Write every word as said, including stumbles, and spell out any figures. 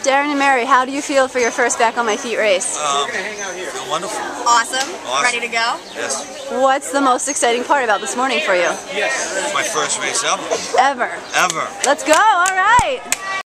Darren and Mary, how do you feel for your first Back on My Feet race? Um, feel wonderful. Awesome. Awesome. Ready to go? Yes. What's the most exciting part about this morning for you? It's my first race ever. Ever. Ever. Let's go, all right.